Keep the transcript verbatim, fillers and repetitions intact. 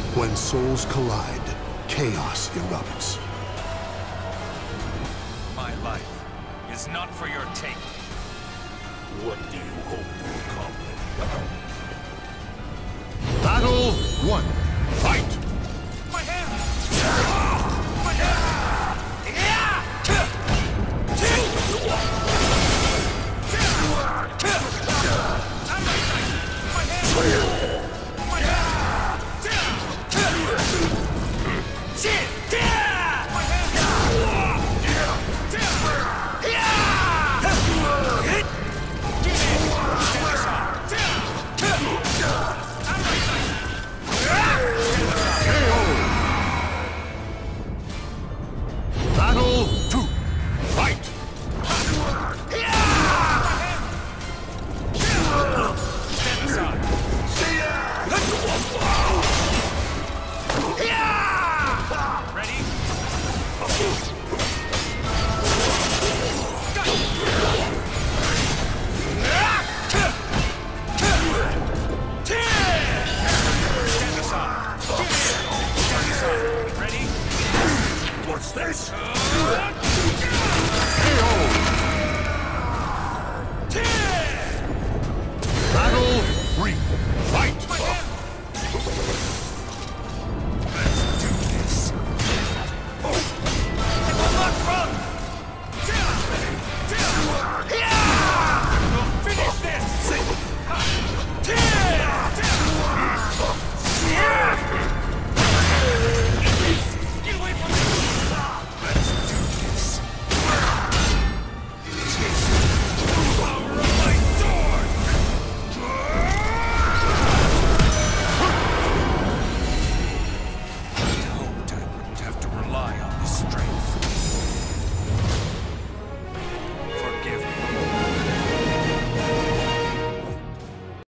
When souls collide, chaos erupts. My life is not for your take. What do you hope to accomplish? Battle one. Fight! My hand! My hand! Shit!